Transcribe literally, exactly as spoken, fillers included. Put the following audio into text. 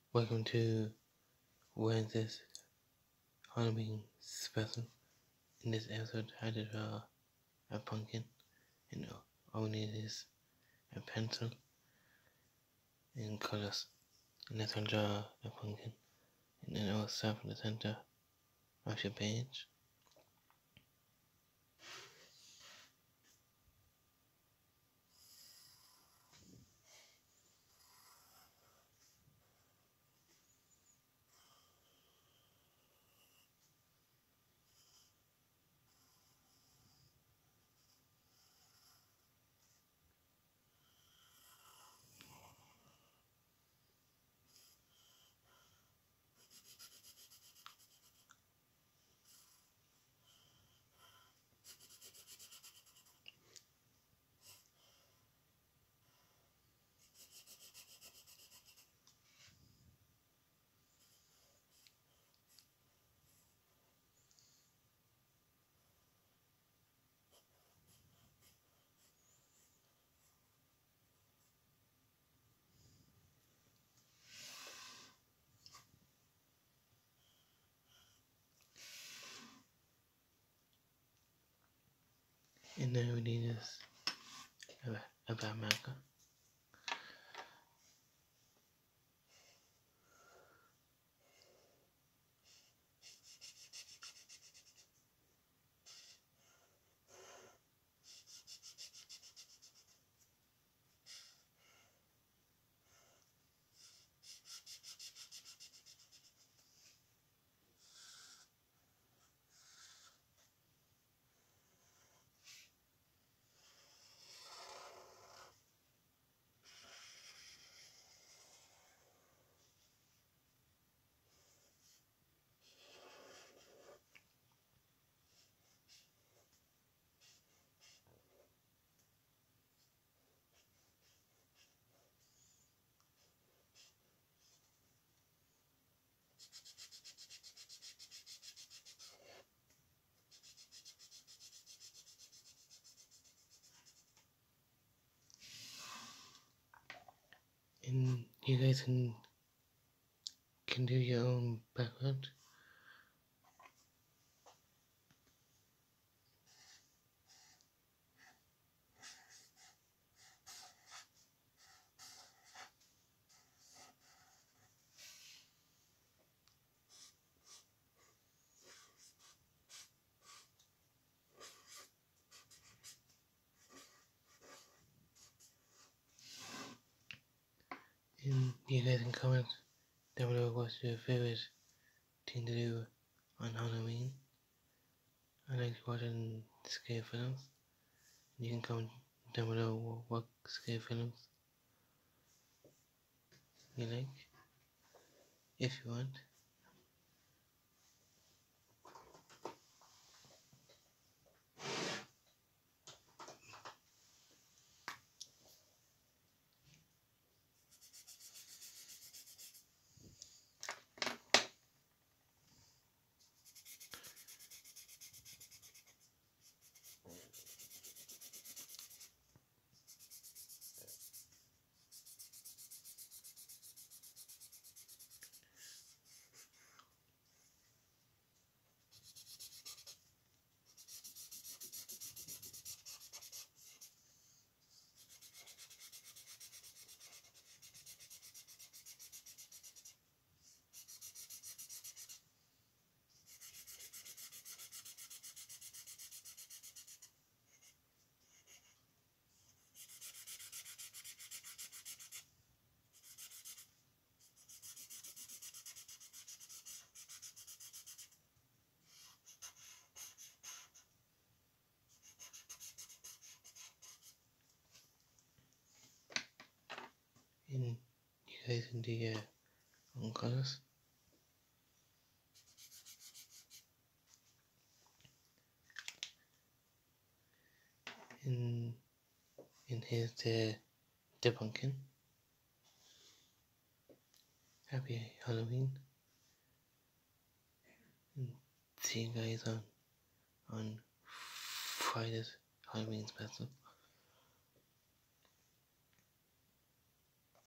Welcome to Wednesday's Halloween special. In this episode, I did uh, a pumpkin, and all we need is a pencil and colors. And let's draw a pumpkin, and then I'll start from the center of your page. And then we need is a, a black marker. And you guys can can do your own background. And you guys can comment down below what's your favorite thing to do on Halloween. I like watching scare films. You can comment down below what scare films you like, if you want. And you guys can do your own colors. And, and here's the, the pumpkin. Happy Halloween. And see you guys on, on Friday's Halloween special.